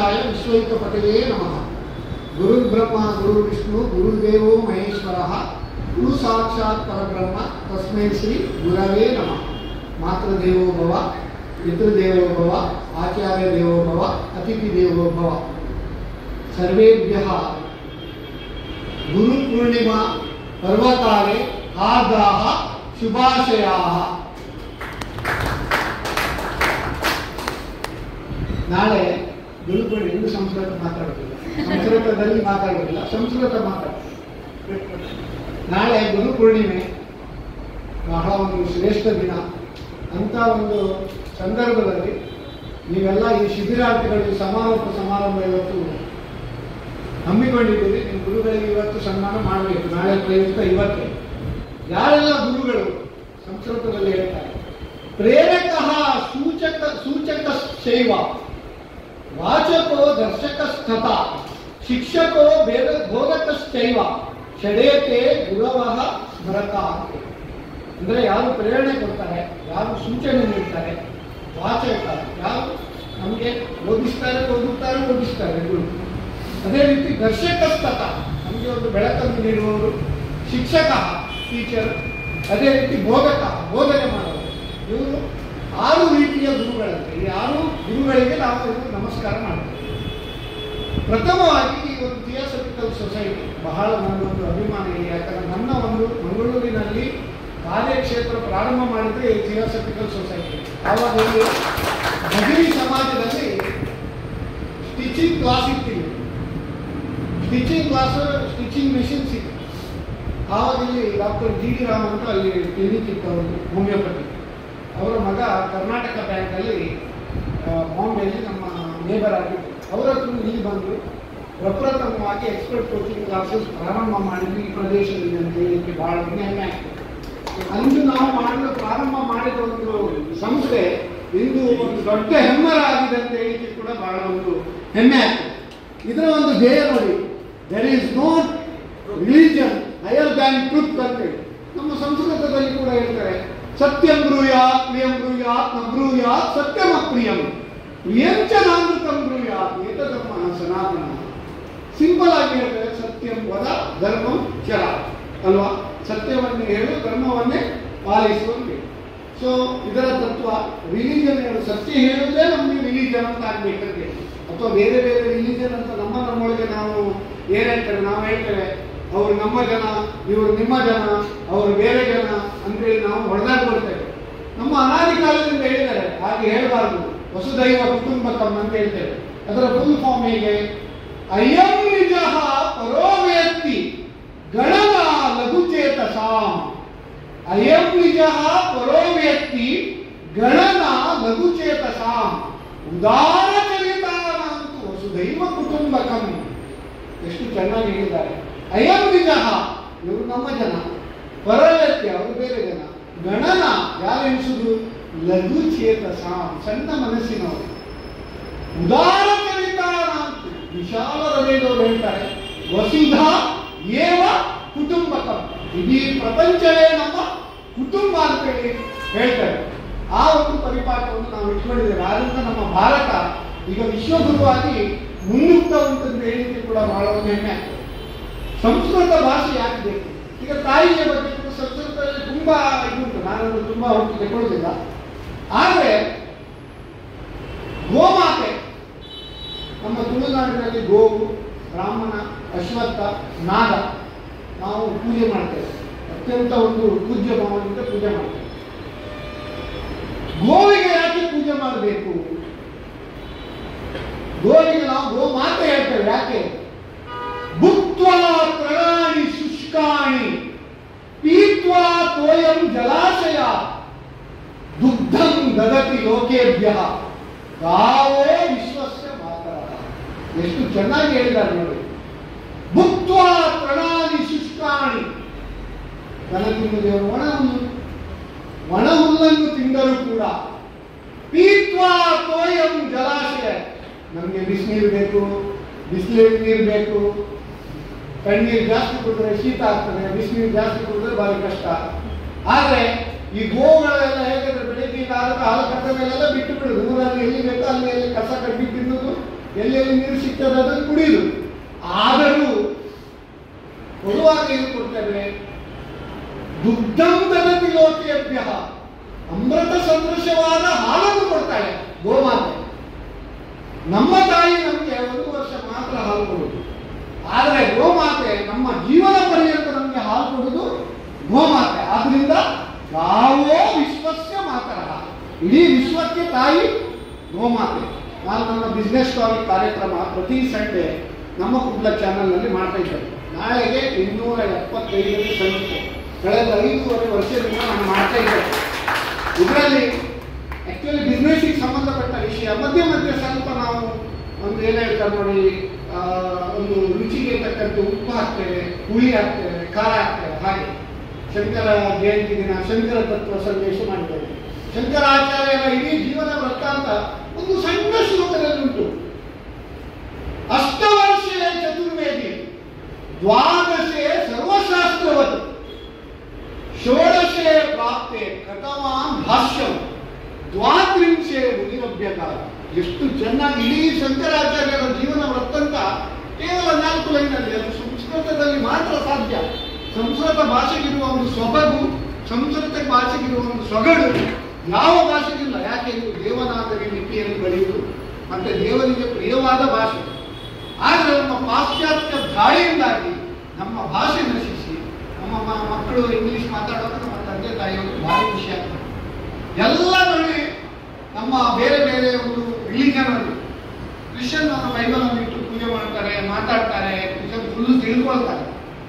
गणेशाय विश्वैकपतये नमः। गुरुर्ब्रह्मा गुरुर्विष्णु गुरुर्देवो महेश्वरः गुरु साक्षात् परब्रह्म तस्मै श्री गुरवे नमः। मातृदेवो भव, पितृदेवो भव, आचार्य देवो भव, अतिथि देवो भव। सर्वेभ्यः गुरु पूर्णिमा पर्वकाले हार्दाः ಶುಭಾಶಯಾಃ। ನಾಳೆ ಗುರುಗಳು ಎಂದು ಸಂಸ್ಕೃತ ಮಾತಾಡೋದಿಲ್ಲ, ಸಂಸ್ಕೃತದಲ್ಲಿ ಮಾತಾಡೋದಿಲ್ಲ, ಸಂಸ್ಕೃತ ಮಾತಾಡೋದು. ನಾಳೆ ಗುರು ಪೂರ್ಣಿಮೆ, ಬಹಳ ಒಂದು ಶ್ರೇಷ್ಠ ದಿನ. ಅಂತ ಒಂದು ಸಂದರ್ಭದಲ್ಲಿ ನೀವೆಲ್ಲ ಈ ಶಿಬಿರಾರ್ಥಿಗಳು ಸಮಾರೋಪ ಸಮಾರಂಭ ಇವತ್ತು ಹಮ್ಮಿಕೊಂಡಿದ್ದೀರಿ. ನಿಮ್ಮ ಗುರುಗಳಿಗೆ ಇವತ್ತು ಸನ್ಮಾನ ಮಾಡಬೇಕು. ನಾಳೆ ಪ್ರಯುಕ್ತ ಇವತ್ತೇ ಯಾರೆಲ್ಲ ಗುರುಗಳು ಸಂಸ್ಕೃತದಲ್ಲಿ ಹೇಳ್ತಾರೆ, ಪ್ರೇರಕಃ ಸೂಚಕಶ್ಚೈವ ವಾಚಕೋ ದರ್ಶಕಸ್ಥತ ಶಿಕ್ಷಕೋ ಬೋಧಕಶ್ಚೈವ ಷಡೇತೆ ಗುರವಃ ಸ್ಮರತಾ. ಅಂದರೆ ಯಾರು ಪ್ರೇರಣೆ ಕೊಡ್ತಾರೆ, ಯಾರು ಸೂಚನೆ ನೀಡ್ತಾರೆ, ವಾಚಕ ಯಾರು ನಮಗೆ ಓದಿಸ್ತಾರೆ ಗುರು. ಅದೇ ರೀತಿ ದರ್ಶಕಸ್ಥತ ನಮಗೆ ಒಂದು ಬೆಳಕನ್ನು ನೀಡುವವರು, ಶಿಕ್ಷಕ ಟೀಚರ್, ಅದೇ ರೀತಿ ಬೋಧಕ ಬೋಧನೆ ಮಾಡೋರು. ಇವರು 6 ರೀತಿಯ ಗುರುಗಳಂತೆ. ಈ 6 ಗುರುಗಳಿಗೆ ನಾವು ನಮಸ್ಕಾರ ಮಾಡ್ತೇವೆ. ಪ್ರಥಮವಾಗಿ ಈ ಒಂದು ಥಿಯೋಸಫಿಕಲ್ ಸೊಸೈಟಿ ಬಹಳ ನನ್ನೊಂದು ಅಭಿಮಾನ ಇದೆ. ಯಾಕಂದರೆ ನನ್ನ ಒಂದು ಮಂಗಳೂರಿನಲ್ಲಿ ಕಾರ್ಯಕ್ಷೇತ್ರ ಪ್ರಾರಂಭ ಮಾಡಿದರೆ ಈ ಥಿಯೋಸಫಿಕಲ್ ಸೊಸೈಟಿ. ಆವಾಗ ಇಲ್ಲಿ ಭಜನಿ ಸಮಾಜದಲ್ಲಿ ಸ್ಟಿಚಿಂಗ್ ಕ್ಲಾಸ್ ಇರ್ತೀವಿ, ಸ್ಟಿಚಿಂಗ್ ಮೆಷಿನ್ಸ್ ಇತ್ತು. ಆವಾಗ ಇಲ್ಲಿ ಡಾಕ್ಟರ್ ಜಿ ಡಿ ರಾಮ್ ಅಂತ ಅಲ್ಲಿ ಕ್ಲಿನಿಕ್ ಇತ್ತು, ಅವರು ಹೋಮಿಯೋಪತಿ. ಅವರ ಮಗ ಕರ್ನಾಟಕ ಬ್ಯಾಂಕಲ್ಲಿ ಬಾಂಬೆಯಲ್ಲಿ ನಮ್ಮ ನೇಬರ್ ಆಗಿತ್ತು. ಅವರ ಹತ್ರ ಇಲ್ಲಿ ಬಂದು ಪ್ರಪ್ರಥಮವಾಗಿ ಎಕ್ಸ್ಪರ್ಟ್ ಕೋಚಿಂಗ್ ಕ್ಲಾಸಸ್ ಪ್ರಾರಂಭ ಮಾಡಿದ್ವಿ ಈ ಪ್ರದೇಶದಲ್ಲಿ ಅಂತ ಹೇಳಲಿಕ್ಕೆ ಭಾಳ ಹೆಮ್ಮೆ ಆಗ್ತದೆ. ಅಂದು ನಾವು ಮಾಡಲು ಪ್ರಾರಂಭ ಮಾಡಿದ ಒಂದು ಸಂಸ್ಥೆ ಇಂದು ಒಂದು ದೊಡ್ಡ ಹೆಮ್ಮರ ಆಗಿದೆ ಅಂತ ಹೇಳಿಕೆ ಕೂಡ ಬಹಳ ಒಂದು ಹೆಮ್ಮೆ ಆಗ್ತದೆ. ಇದರ ಒಂದು ಧ್ಯೇಯ ನೋಡಿ, there is no religion higher than truth ಅಂತೇಳಿ ನಮ್ಮ ಸಂಸ್ಕೃತದಲ್ಲಿ ಕೂಡ ಹೇಳ್ತಾರೆ. ಸತ್ಯಂ ಬ್ರೂಯಾತ್ ಪ್ರಿಯಂ ಬ್ರೂಯಾತ್ ನ ಬ್ರೂಯಾತ್ ಸತ್ಯಂ ಅಪ್ರಿಯಂ ಪ್ರಿಯಂಚ ನಾನೃತಂ ಬ್ರೂಯಾತ್ ಏತಧರ್ಮ ಸನಾತನ. ಸಿಂಪಲ್ ಆಗಿ ಹೇಳ್ತಾರೆ, ಸತ್ಯಂ ವದ ಧರ್ಮಂ ಚರ ಅಲ್ವಾ. ಸತ್ಯವನ್ನೇ ಹೇಳು, ಧರ್ಮವನ್ನೇ ಪಾಲಿಸುವಂತೆ. ಸೊ ಇದರ ತತ್ವ ರಿಲಿಜನ್ ಹೇಳು, ಸತ್ಯ ಹೇಳುವುದೇ ನಮಗೆ ರಿಲಿಜನ್ ಅಂತ ಆಗ್ಬೇಕಂತೆ. ಅಥವಾ ಬೇರೆ ಬೇರೆ ರಿಲಿಜನ್ ಅಂತ ನಮ್ಮೊಳಗೆ ನಾವು ಏನ್ ಹೇಳ್ತೇವೆ, ನಾವು ಹೇಳ್ತೇವೆ ಅವರು ನಮ್ಮ ಜನ, ಇವರು ನಿಮ್ಮ ಜನ, ಅವರು ಬೇರೆ ಜನ ಅಂತೇಳಿ ನಾವು ಹೊಡೆದಾಡ್ಕೊಳ್ತೇವೆ. ನಮ್ಮ ಅನಾದಿ ಕಾಲದಿಂದ ಹೇಳಿದ್ದಾರೆ ಹಾಗೆ ಹೇಳಬಾರ್ದು. ವಸುದೈವ ಕುಟುಂಬಕಂ ಅಂತ ಹೇಳ್ತೇವೆ. ಅದರ ಫುಲ್ ಫಾರ್ಮ್ ಹೇಗೆ, ಅಯಂ ನಿಜ ಪರೋ ವೇತ್ತಿ ಗಣನ ಲಘುಚೇತಸಾಂ. ಅಯಂ ನಿಜ ಪರೋ ವೇತ್ತಿ ಗಣನ ಲಘುಚೇತಸಾಂ ಉದಾರ ಚರಿತಾನಂತು ವಸುದೈವ ಕುಟುಂಬಕಂ. ಎಷ್ಟು ಚೆನ್ನಾಗಿ ಹೇಳಿದ್ದಾರೆ. ಅಯಂ ನಿಜ ಇವರು ನಮ್ಮ ಜನ, ಪರವ್ಯಕ್ತಿ ಅವರು ಬೇರೆ ಜನ, ಗಣನ ಯಾರು ಎನಿಸುದು ಲಘು ಚೇತಸಾಂ ಸಣ್ಣ ಮನಸ್ಸಿನವರು, ಉದಾರ ಚರಿತಾನಂತು ವಿಶಾಲ ಹೃದಯದವರು ಹೇಳ್ತಾರೆ. ವಸುಧ ಏವ ಕುಟುಂಬಕಂ, ಇಡೀ ಪ್ರಪಂಚವೇ ನಮ್ಮ ಕುಟುಂಬ ಅಂತೇಳಿ ಹೇಳ್ತಾರೆ. ಆ ಒಂದು ಪರಿಪಾಠವನ್ನು ನಾವು ಇಟ್ಕೊಂಡಿದ್ದೇವೆ. ಆದ್ರಿಂದ ನಮ್ಮ ಭಾರತ ಈಗ ವಿಶ್ವಗುರುವಾಗಿ ಮುನ್ನುಗ್ತಾ ಉಂಟಂತ ಹೇಳಿಕೆ ಕೂಡ ಬಹಳ ಒಂದು ಹೆಮ್ಮೆ ಆಗ್ತದೆ. ಸಂಸ್ಕೃತ ಭಾಷೆ ಯಾಕೆ ಬೇಕು? ಈಗ ತಾಯಿಯ ಬಗ್ಗೆ ಕೂಡ ಸಂಸ್ಕೃತದಲ್ಲಿ ತುಂಬಾ ಇದುಂಟು, ನಾನನ್ನು ತುಂಬಾ ಹೊತ್ತು ತಗೊಳ್ಳೋದಿಲ್ಲ. ಆದರೆ ಗೋಮಾತೆ ನಮ್ಮ ತುಳುನಾಡಿನಲ್ಲಿ ಗೋವು, ಬ್ರಾಹ್ಮಣ, ಅಶ್ವತ್ಥ, ನಾಗ ನಾವು ಪೂಜೆ ಮಾಡ್ತೇವೆ. ಅತ್ಯಂತ ಒಂದು ಪೂಜ್ಯ ಭಾವದಿಂದ ಪೂಜೆ ಮಾಡ್ತೇವೆ. ಗೋವಿಗೆ ಯಾಕೆ ಪೂಜೆ ಮಾಡಬೇಕು? ಗೋವಿಗೆ ನಾವು ಗೋಮಾತೆ ಹೇಳ್ತೇವೆ. ಯಾಕೆ? ಭುಕ್ತ್ವಾ ತೃಣಾನಿ ಶುಷ್ಕಾಣಿ ಪೀತ್ವಾ ತೋಯಂ ಜಲಾಶಯ ದುಗ್ಧಂ ದದತಿ ಲೋಕೇಭ್ಯಃ ಗಾವೋ ವಿಶ್ವಸ್ಯ ಮಾತರಃ. ಎಷ್ಟು ಚೆನ್ನಾಗಿ ಹೇಳಿದ್ದಾರೆ ನೋಡಿ. ಭುಕ್ತ್ವಾ ತೃಣಾನಿ ಶುಷ್ಕಾಣಿ, ದನ ತಿನ್ನುವುದೇವರು ಒಣ ಹುಲ್ಲನ್ನು ತಿಂದರೂ ಕೂಡ. ಪೀತ್ವಾ ತೋಯಂ ಜಲಾಶಯ, ನಮಗೆ ಬಿಸಿನೀರು ಬೇಕು, ಬಿಸಿಲಿನ ನೀರು ಬೇಕು. ತಣ್ಣೀರು ಜಾಸ್ತಿ ಕುಡಿದ್ರೆ ಶೀತ ಆಗ್ತದೆ, ಬಿಸಿನೀರು ಜಾಸ್ತಿ ಕುಡಿದ್ರೆ ಭಾರಿ ಕಷ್ಟ. ಆದರೆ ಈ ಗೋಗಳೆಲ್ಲ ಹೇಗಂದ್ರೆ ಬೆಳಿಗ್ಗೆ ಹಾಲು ಕಟ್ಟ ಮೇಲೆಲ್ಲ ಬಿಟ್ಟು ಬಿಡುದು. ಊರಲ್ಲಿ ಎಲ್ಲಿ ಬೇಕೋ ಅಲ್ಲಿ ಕಸ ಕಡ್ಡಿ ತಿನ್ನುವುದು, ಎಲ್ಲೆಲ್ಲಿ ನೀರು ಸಿಗ್ತದೆ ಅದನ್ನು ಕುಡಿಯುದು. ಆದರೂ ಕೊಡುವಾಗ ಏನು ಕೊಡ್ತೇವೆ? ದುಗ್ಧಂ ದದತಿ ಲೋಕೇಭ್ಯ, ಅಮೃತ ಸದೃಶವಾದ ಹಾಲನ್ನು ಕೊಡ್ತಾಳೆ ಗೋಮಾತೆ. ನಮ್ಮ ತಾಯಿ ನಮಗೆ 1 ವರ್ಷ ಮಾತ್ರ ಹಾಲು ಕೊಡುದು, ಆದರೆ ಗೋಮಾತೆ ನಮ್ಮ ಜೀವನ ಪರ್ಯಂತ ನಮಗೆ ಹಾಲು ಕೊಡುದು ಗೋಮಾತೆ. ಆದ್ರಿಂದ ಗಾವೋ ವಿಶ್ವಸ್ಯ ಮಾತರಃ, ಇಡೀ ವಿಶ್ವಕ್ಕೆ ತಾಯಿ ಗೋಮಾತೆ. ನಾನು ನನ್ನ ಬಿಸ್ನೆಸ್ ಟಾಕ್ ಕಾರ್ಯಕ್ರಮ ಪ್ರತಿ ಸಂಡೇ ನಮ್ಮ ಕುಡ್ಲ ಚಾನಲ್ನಲ್ಲಿ ಮಾಡ್ತಾ ಇದ್ದೇನೆ. ನಾಳೆಗೆ 275ನೇ ಸಂಚಿಕೆ. ಕಳೆದ 5.5 ವರ್ಷದಿಂದ ನಾನು ಮಾಡ್ತಾ ಇದ್ದೇನೆ. ಇದರಲ್ಲಿ ಆಕ್ಚುಲಿ ಬಿಸ್ನೆಸ್ಗೆ ಸಂಬಂಧಪಟ್ಟ ವಿಷಯ ಮಧ್ಯೆ ಮಧ್ಯೆ ಸ್ವಲ್ಪ ನಾವು ಒಂದು ಏನು ಹೇಳ್ತಾರೆ ನೋಡಿ, ಒಂದು ರುಚಿಗೆ ತಕ್ಕಂತೆ ಉಪ್ಪು ಹಾಕ್ತೇವೆ, ಹುಳಿ ಹಾಕ್ತೇವೆ, ಖಾರ ಹಾಕ್ತೇವೆ. ಹಾಗೆ ಶಂಕರ ಜಯಂತಿ ದಿನ ಶಂಕರ ತತ್ವ ಸಂದೇಶ ಮಾಡಿದ್ದೇವೆ. ಶಂಕರಾಚಾರ್ಯರ ಇಡೀ ಜೀವನ ವೃತ್ತಾಂತ ಒಂದು ಸಣ್ಣ ಶ್ಲೋಕದಲ್ಲಿ ಉಂಟು. ಅಷ್ಟವರ್ಷೇ ಚತುರ್ವೇದಿ, ದ್ವಾದಶೇ ಸರ್ವಶಾಸ್ತ್ರವತ್, ಷೋಡಶೇ ಪ್ರಾಪ್ತೆ ಕಥವಾನ್ ಭಾಷ್ಯಂ, ದ್ವಾತ್ರಿಂಶೇ ಮುನಿರಭ್ಯಕಾರ. ಎಷ್ಟು ಚೆನ್ನಾಗಿ ಇಡೀ ಶಂಕರಾಚಾರ್ಯರ ಜೀವನ ವೃತ್ತಾಂತ ಕೇವಲ 4 ಲೈನಲ್ಲಿ. ಅದು ಸಂಸ್ಕೃತದಲ್ಲಿ ಮಾತ್ರ ಸಾಧ್ಯ. ಸಂಸ್ಕೃತ ಭಾಷೆಗಿರುವ ಒಂದು ಸೊಬಗು, ಸಂಸ್ಕೃತ ಭಾಷೆಗಿರುವ ಒಂದು ಸೊಗಡು ಯಾವ ಭಾಷೆಗಿಲ್ಲ. ಯಾಕೆ? ಇದು ದೇವನಾಗರಿ ಲಿಪಿಯಲ್ಲಿ ಬರೆಯುವುದು ಮತ್ತೆ ದೇವರಿಗೆ ಪ್ರಿಯವಾದ ಭಾಷೆ. ಆದರೆ ನಮ್ಮ ಪಾಶ್ಚಾತ್ಯ ದಾಳಿಯಿಂದಾಗಿ ನಮ್ಮ ಭಾಷೆ ನಶಿಸಿ ನಮ್ಮ ಮಕ್ಕಳು ಇಂಗ್ಲಿಷ್ ಮಾತಾಡುವಾಗ ನಮ್ಮ ತಂದೆ ತಾಯಿಯವರು ಭಾರಿ ಖುಷಿ ಆಗ್ತದೆ. ಎಲ್ಲ ನೋಡಿ ನಮ್ಮ ಬೇರೆ ಬೇರೆ ಒಂದು ರಿಲಿಜನ್ ಅಲ್ಲಿ ಕ್ರಿಶ್ಚಿಯನ್ ಅವರ ಬೈಬಲ್ ಅನ್ನು ಇಟ್ಟು ಪೂಜೆ ಮಾಡ್ತಾರೆ, ಮಾತಾಡ್ತಾರೆ, ಫುಲ್ ತಿಳ್ಕೊಳ್ತಾರೆ.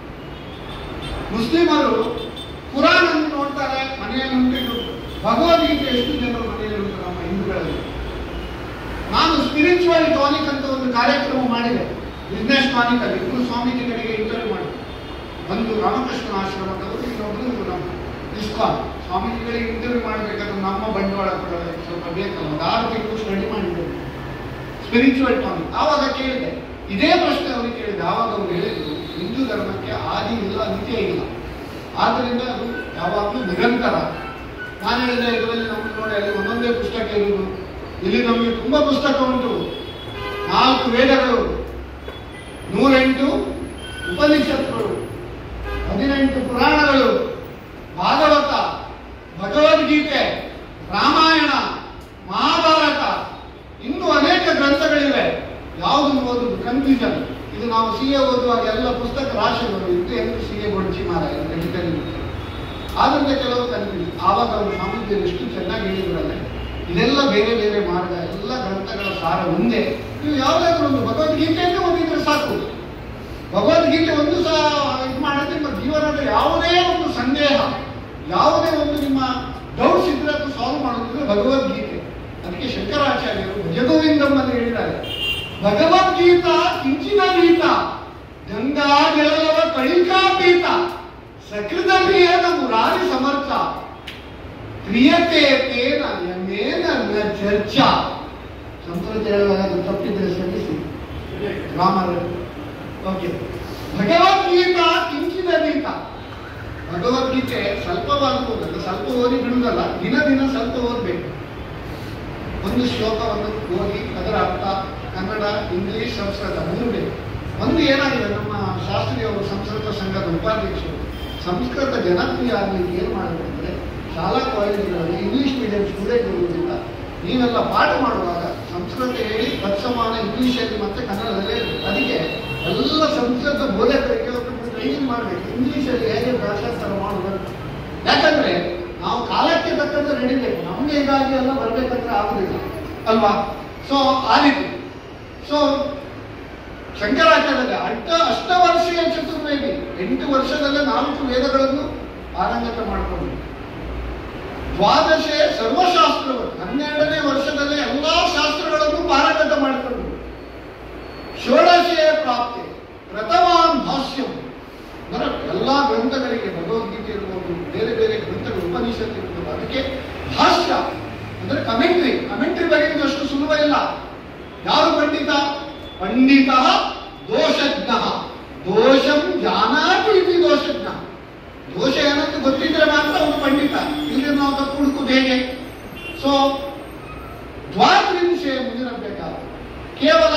ಮುಸ್ಲಿಮರು ಕುರಾನ್ ಅನ್ನು ನೋಡ್ತಾರೆ, ಮನೆಯಲ್ಲಿ ಉಂಟು. ಭಗವದ್ಗೀತೆ ಎಷ್ಟು ಜನರು ಮನೆಯಲ್ಲಿ ಉಂಟು ನಮ್ಮ ಹಿಂದೂಗಳಲ್ಲಿ. ನಾನು ಸ್ಪಿರಿಚುವಲ್ ಟಾನಿಕ್ ಅಂತ ಒಂದು ಕಾರ್ಯಕ್ರಮ ಮಾಡಿದೆ, ಬಿಸ್ನೆಸ್ ಟಾನಿಕ್ ಅಲ್ಲಿ. 2 ಸ್ವಾಮೀಜಿಗಳಿಗೆ ಇಂಟರ್ವ್ಯೂ ಮಾಡಿದೆ. ಒಂದು ರಾಮಕೃಷ್ಣ ಆಶ್ರಮದವರು, ಇನ್ನೊಬ್ಬರು ನಮ್ಮ ಇಸ್ಕಾನ್ ಸ್ವಾಮೀಜಿಗಳಿಗೆ ಇಂಟರ್ವ್ಯೂ ಮಾಡಬೇಕಾದ್ರೆ ನಮ್ಮ ಬಂಡವಾಳ ಕೊಡೋದಕ್ಕೆ ಸ್ವಲ್ಪ ಬೇಕಲ್ಲ. ಒಂದು 6 ತಿಂಗಳು ಸ್ಟಡಿ ಮಾಡಿದ್ದೇವೆ ಸ್ಪಿರಿಚುವಲ್ ಟಾನಿಕ್. ಆವಾಗ ಕೇಳಿದೆ ಇದೇ ಪ್ರಶ್ನೆ ಅವರಿಗೆ ಕೇಳಿದೆ. ಆವಾಗ ಅವರು ಹೇಳಿದ್ರು, ಹಿಂದೂ ಧರ್ಮಕ್ಕೆ ಆದಿ ಇಲ್ಲ, ಅಂತ್ಯ ಇಲ್ಲ, ಆದ್ದರಿಂದ ಅದು ಯಾವಾಗಲೂ ನಿರಂತರ. ನಾನು ಹೇಳಿದೆ ಇದರಲ್ಲಿ ನಮ್ಗೆ ನೋಡಿ ಅಲ್ಲಿ ಒಂದೊಂದೇ ಪುಸ್ತಕ ಇರುವುದು. ಇಲ್ಲಿ ನಮಗೆ ತುಂಬಾ ಪುಸ್ತಕ ಉಂಟು. 4 ವೇದಗಳು, 108 ಉಪನಿಷತ್ತುಗಳು, 18 ಪುರಾಣಗಳು, ಭಾಗವತ, ಭಗವದ್ಗೀತೆ, ರಾಮಾಯಣ, ಮಹಾಭಾರತ, ಇನ್ನೂ ಅನೇಕ ಗ್ರಂಥಗಳಿವೆ. ಯಾವುದು ಓದುದು ಕನ್ಫ್ಯೂಷನ್. ಇದು ನಾವು CA ಓದುವಾಗ ಎಲ್ಲ ಪುಸ್ತಕ ರಾಶಿಗಳು ಇದ್ದು ಎಂದು CA ಗೊಡ್ಚಿ ಮಾರಾಯ ಆದ್ರಿಂದ ಕೆಲವು ಕನ್ಫ್ಯೂಷನ್. ಆವಾಗ ಅವರು ಸ್ವಾಮೀಜಿಯರು ಎಷ್ಟು ಚೆನ್ನಾಗಿ ಹೇಳಿದ್ರಲ್ಲ, ಇದೆಲ್ಲ ಬೇರೆ ಬೇರೆ ಮಾರ್ಗ, ಎಲ್ಲ ಗ್ರಂಥಗಳ ಸಾರ ಒಂದೇ. ನೀವು ಯಾವುದಾದ್ರೂ ಒಂದು ಭಗವದ್ಗೀತೆಯನ್ನೇ ಓದಿದ್ರೆ ಸಾಕು. ಭಗವದ್ಗೀತೆ ಒಂದು ಸಹ ಇದು ಮಾಡಿದ್ರೆ ನಿಮ್ಮ ಜೀವನದ ಯಾವುದೇ ಒಂದು ಸಂದೇಹ, ಯಾವುದೇ ಒಂದು ನಿಮ್ಮ ಡೌಟ್ಸ್ ಇದ್ರೆ ಅದು ಸಾಲ್ವ್ ಮಾಡೋದಿದ್ರೆ ಭಗವದ್ಗೀತೆ. ಅದಕ್ಕೆ ಶಂಕರಾಚಾರ್ಯರು ಭಜಗೋವಿಂದಂ ಅಂತ ಹೇಳಿದ್ದಾರೆ. ಭಗವದ್ಗೀತಾ ಕಿಂಚಿನ ಗೀತ ಗಂಗಾ ಜಲವ ಕಳಿಕಾ ಪೀತ ಸಕೃತ ಪ್ರಿಯನ ಮುರಾರಿ ಸಮರ್ಥ ಕ್ರಿಯತೆ ತೇನ ಯಮೇನ ನ ಚರ್ಚಾ. ಸಂಸ್ಕೃತ ಹೇಳುವಾಗ ತಪ್ಪಿದ್ರೆ ಶ್ರಮಿಸಿ ರಾಮರು. ಓಕೆ, ಭಗವದ್ಗೀತಾ ಕಿಂಚಿನ ಗೀತ. ಭಗವದ್ಗೀತೆ ಸ್ವಲ್ಪ ಓದೋದಲ್ಲ, ಸ್ವಲ್ಪ ಓದಿ ಬಿಡುವುದಲ್ಲ, ದಿನ ದಿನ ಸ್ವಲ್ಪ ಓದಬೇಕು. ಒಂದು ಶ್ಲೋಕವನ್ನು ಓದಿ ಅದರ ಅರ್ಥ ಕನ್ನಡ, ಇಂಗ್ಲಿಷ್, ಸಂಸ್ಕೃತ 3 ಬೇಕು. ಒಂದು ಏನಾಗಿದೆ, ನಮ್ಮ ಶಾಸ್ತ್ರೀಯವರು ಸಂಸ್ಕೃತ ಸಂಘದ ಉಪಾಧ್ಯಕ್ಷರು ಸಂಸ್ಕೃತ ಜನಪ್ರಿಯ ಆಗಲಿಕ್ಕೆ ಏನು ಮಾಡಬೇಕಂದ್ರೆ ಶಾಲಾ ಕಾಲೇಜುಗಳಲ್ಲಿ ಇಂಗ್ಲಿಷ್ ಮೀಡಿಯಂ ಸ್ಟೂಡೆಂಟ್ ಇರುವುದಿಲ್ಲ. ನೀವೆಲ್ಲ ಪಾಠ ಮಾಡುವಾಗ ಸಂಸ್ಕೃತ ಹೇಳಿ ತತ್ಸಮಾನ ಇಂಗ್ಲಿಷಲ್ಲಿ ಮತ್ತೆ ಕನ್ನಡದಲ್ಲೇ ಇರಬೇಕು. ಅದಕ್ಕೆ ಎಲ್ಲ ಸಂಸ್ಕೃತ ಬೋಧಕರಿಗೆ ಟ್ರೈನಿಂಗ್ ಮಾಡಬೇಕು, ಇಂಗ್ಲಿಷಲ್ಲಿ ಹೇಗೆ ಭಾಷಾಂತರ ಮಾಡಬೇಕು. ಯಾಕಂದ್ರೆ ನಾವು ಕಾಲಕ್ಕೆ ತಕ್ಕಂತೆ ನಡಿಬೇಕು. ನಮ್ಗೆ ಹೀಗಾಗಿ ಎಲ್ಲ ಬರ್ಬೇಕಂದ್ರೆ ಆಗುದಿಲ್ಲ ಅಲ್ವಾ? ಸೊ ಆ ರೀತಿ. ಸೊ ಶಂಕರಾಚಾರ್ಯ ಅಷ್ಟವರ್ಷೀಯ ಚತುರ್ವೇದಿ, 8 ವರ್ಷದಲ್ಲೇ 4 ವೇದಗಳನ್ನು ಪಾರಂಗತ ಮಾಡಿಕೊಂಡು, ದ್ವಾದಶೆ ಸರ್ವಶಾಸ್ತ್ರಗಳು 12ನೇ ವರ್ಷದಲ್ಲೇ ಎಲ್ಲಾ ಶಾಸ್ತ್ರಗಳನ್ನು ಪಾರಂಗತ ಮಾಡಿಕೊಂಡು, ಷೋಡಶೆಯ ಪ್ರಾಪ್ತಿ ಪ್ರಥಮಾನ್ ಭಾಷ್ಯಂ, ಅಂದರೆ ಎಲ್ಲಾ ಗ್ರಂಥಗಳಿಗೆ ಭಗವದ್ಗೀತೆ ಇರ್ಬೋದು, ಬೇರೆ ಬೇರೆ ಗ್ರಂಥಗಳು, ಉಪನಿಷತ್ತು ಇರ್ಬೋದು, ಅದಕ್ಕೆ ಭಾಷ್ಯ ಅಂದ್ರೆ ಕಮೆಂಟ್ರಿ ಬರೆಯುವುದಷ್ಟು ಸುಲಭ ಇಲ್ಲ. ಯಾರು ಪಂಡಿತ? ಪಂಡಿತ ದೋಷಜ್ಞ, ದೋಷಂ ಜಾನಾತಿ ಇತಿ ದೋಷಜ್ಞ. ದೋಷ ಏನಂತ ಗೊತ್ತಿದ್ರೆ ಮಾತ್ರ ಅವನು ಪಂಡಿತ, ಇಲ್ಲಿ ನಾವು ತಪ್ಪು ಹುಡುಕುದು ಹೇಗೆ? ಸೊ ದ್ವಾತ್ರಿಂಶೆ ಮುಂದಿರಬೇಕಾದ ಕೇವಲ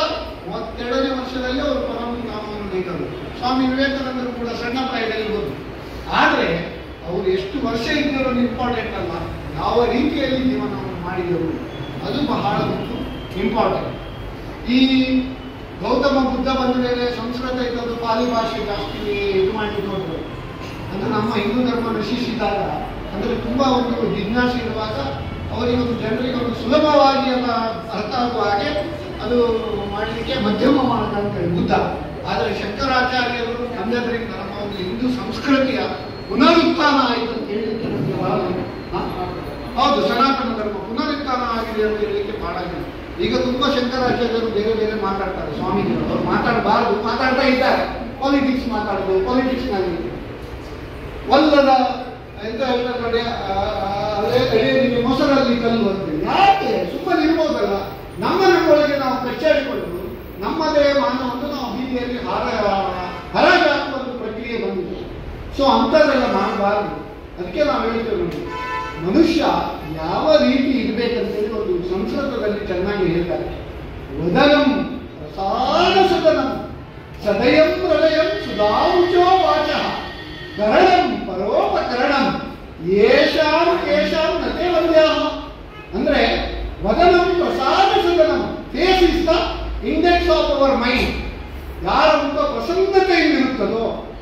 32ನೇ ವರ್ಷದಲ್ಲಿ ಅವರು ಪರಮನಾಮವನ್ನು ನೀಡಿದರು. ಸ್ವಾಮಿ ವಿವೇಕಾನಂದರು ಕೂಡ ಸಣ್ಣ ಪ್ರಾಯದಲ್ಲಿ ಬಂದರು. ಆದರೆ ಅವರು ಎಷ್ಟು ವರ್ಷ ಇದ್ದರೂ ಇಂಪಾರ್ಟೆಂಟ್ ಅಲ್ಲ, ಯಾವ ರೀತಿಯಲ್ಲಿ ಜೀವನವನ್ನು ಮಾಡಿದರು ಅದು ಬಹಳ ಇಂಪಾರ್ಟೆಂಟ್. ಈ ಗೌತಮ ಬುದ್ಧ ಬಂದ ಮೇಲೆ ಸಂಸ್ಕೃತ ಇದ್ದದ್ದು ಪಾಲಿ ಭಾಷೆ ಜಾಸ್ತಿ ಇದು ಮಾಡಿಕೊಂಡು ಅಂದರೆ ನಮ್ಮ ಹಿಂದೂ ಧರ್ಮ ನಶಿಸಿದಾಗ ಅಂದರೆ ತುಂಬ ಒಂದು ಜಿಜ್ಞಾಸೆ ಇರುವಾಗ ಅವರಿಗೆ ಒಂದು ಜನರಿಗೆ ಒಂದು ಸುಲಭವಾಗಿ ಅಲ್ಲ ಅರ್ಥ ಆಗುವ ಹಾಗೆ ಅದು ಮಾಡಲಿಕ್ಕೆ ಮಧ್ಯಮ ಮಾರ್ಗ ಅಂತೇಳಿ ಬುದ್ಧ. ಆದರೆ ಶಂಕರಾಚಾರ್ಯರು ತಂದದ್ರಿಂದ ನಮ್ಮ ಒಂದು ಹಿಂದೂ ಸಂಸ್ಕೃತಿಯ ಪುನರುತ್ಥಾನ ಆಯಿತು ಅಂತ ಹೇಳಲಿಕ್ಕೆ ನಮಗೆ ಬಹಳ ಹೌದು, ಸನಾತನ ಧರ್ಮ ಪುನರುತ್ಥಾನ ಆಗಿದೆ ಅಂತ ಹೇಳಲಿಕ್ಕೆ ಬಹಳ ಜನ. ಈಗ ತುಂಬ ಶಂಕರಾಚಾರ್ಯರು ಬೇರೆ ಬೇರೆ ಮಾತಾಡ್ತಾರೆ, ಸ್ವಾಮೀಜಿಗಳು ಅವರು ಮಾತಾಡಬಾರದು ಮಾತಾಡ್ತಾ ಇದ್ದಾರೆ. ಪಾಲಿಟಿಕ್ಸ್ ಮಾತಾಡೋದು, ಪಾಲಿಟಿಕ್ಸ್ನಲ್ಲಿ ಒಲ್ಲದ ಎಂತ ಹೇಳ್ತಾರೆ ಅದೇ ಮೊಸರಲ್ಲಿ ಕಲ್ಲು ಅಂತೇಳಿ. ಯಾಕೆ ಸುಮ್ಮನೆ ಇರ್ಬೋದಲ್ಲ? ನಮ್ಮೊಳಗೆ ನಾವು ಕಚ್ಚಾಡಿಕೊಂಡು ನಮ್ಮದೇ ಮಾನವನ್ನು ನಾವು ಬೀದಿಯಲ್ಲಿ ಹರಾಜು ಹಾಕುವ ಒಂದು ಪ್ರಕ್ರಿಯೆ ಬಂದಿದೆ. ಸೊ ಅಂಥದ್ದೆಲ್ಲ ಮಾಡಬಾರ್ದು. ಅದಕ್ಕೆ ನಾವು ಹೇಳ್ತೇವೆ ನೋಡಿ, ಮನುಷ್ಯ ಯಾವ ರೀತಿ ಇರಬೇಕಂತೇಳಿ ಒಂದು ಸಂಸ್ಕೃತದಲ್ಲಿ ಚೆನ್ನಾಗಿ ಹೇಳ್ತಾರೆ. ವದನಂ ಪ್ರಸಾದಸದನಂ ಸದಯಂ ಹೃದಯಂ ಸುಧಾರುಚೋ ವಾಚಃ ಕರಣಂ ಪರೋಪಕರಣಂ ಯೇಷಾಂ ಕೇಶಾಂ ನತೆ ವಂದ್ಯಾಹ. ಅಂದ್ರೆ ವದನಂ ಪ್ರಸಾದಸದನಂ, face is the index of our mind. ಯಾರ ಮುಖ ಪ್ರಸನ್ನತೆಯಿಂದಿರುತ್ತದೋ,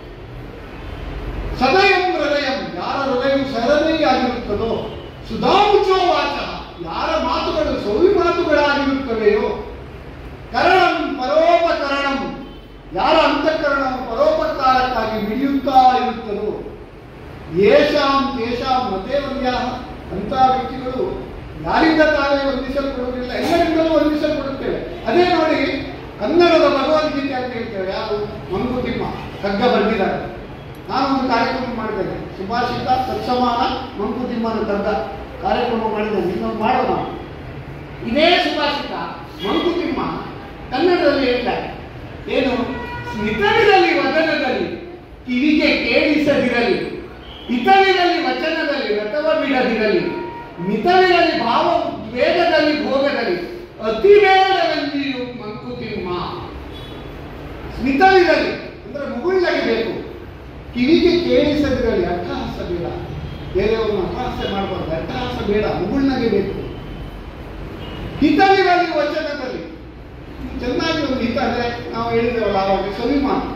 ಸದಯಂ ಹೃದಯಂ, ಯಾರ ಹೃದಯವು ಸರದಿಯಾಗಿರುತ್ತದೋ, ಸುಧಾಮುಚೋ ವಾಚ, ಯಾರ ಮಾತುಗಳು ಸೌವಿ ಮಾತುಗಳಾಗಿರುತ್ತವೆಯೋ, ಕರಣಂ ಪರೋಪಕರಣಂ, ಯಾರ ಅಂತಃಕರಣವು ಪರೋಪಕಾರಕ್ಕಾಗಿ ಮಿಡಿಯುತ್ತಾ ಇರುತ್ತದೋ, ಯೇಷಾಂ ತೇಷಾಂ ಮತೇ ವಂದ್ಯಾಹ, ಅಂತ ವ್ಯಕ್ತಿಗಳು ಯಾರಿಂದ ತಾನೇ ವಂದಿಸಲ್ಪಡುವುದಿಲ್ಲ, ಎಲ್ಲರಿಂದಲೂ ವಂದಿಸಲ್ಪಡುತ್ತೇವೆ. ಅದೇ ನೋಡಿ ಕನ್ನಡದ ಭಗವದ್ಗೀತೆ ಅಂತ ಹೇಳ್ತೇವೆ. ಯಾರು? ಮಂಕುತಿಮ್ಮ ಕಗ್ಗ ಬರೆದಿದ್ದಾರೆ. ನಾನು ಒಂದು ಕಾರ್ಯಕ್ರಮ ಮಾಡಿದ್ದೇನೆ, ಸುಭಾಷಿತ ತತ್ಸಮಾನ ಮಂಕುತಿಮ್ಮನ ಕಗ್ಗ ಕಾರ್ಯಕ್ರಮ ಮಾಡಿದ್ದೇನೆ. ಇನ್ನೊಂದು ಮಾಡೋಣ. ಇದೇ ಸುಭಾಷಿತ ಮಂಕುತಿಮ್ಮ ಕನ್ನಡದಲ್ಲಿ ಹೇಳ್ತಾರೆ. ಏನು? ಸ್ಮಿತವಿರಲಿ ವದನದಲ್ಲಿ, ಕಿವಿಗೆ ಕೇಳಿಸದಿರಲಿ, ಹಿತವಿರಲಿ ವಚನದಲ್ಲಿ ವ್ರತವ ಬಿಡದಿರಲಿ, ಮಿತವಿರಲಿ ಭಾವ ವೇಗದಲ್ಲಿ ಭೋಗದಲ್ಲಿ, ಅತಿ ವೇಗದಲ್ಲಿಯೂ ಮಂಕುತಿಮ್ಮ. ಸ್ಮಿತವಿರಲಿ ಅಂದ್ರೆ ಮುಗುಳ್ನಗಿಬೇಕು, ಕಿವಿಗೆ ಕೇಳಿಸದಿರಲಿ, ಅಟ್ಟಹಾಸ ಬೇಡ, ಬೇರೆಯವ್ರನ್ನ ಅಪಹಾಸ್ಯ ಮಾಡಬಾರ್ದು, ಅಟ್ಟಹಾಸ ಬೇಡ, ಮುಗುಳ್ನಗಿಬೇಕು. ಹಿತವಿರಲಿ ವಚನದಲ್ಲಿ, ಚೆನ್ನಾಗಿ ಒಂದು ಹಿತ ಅಂದ್ರೆ ನಾವು ಹೇಳಿದ್ದೇವಲ್ಲ ಆವಾಗ ಸವಿ ಮಾತು.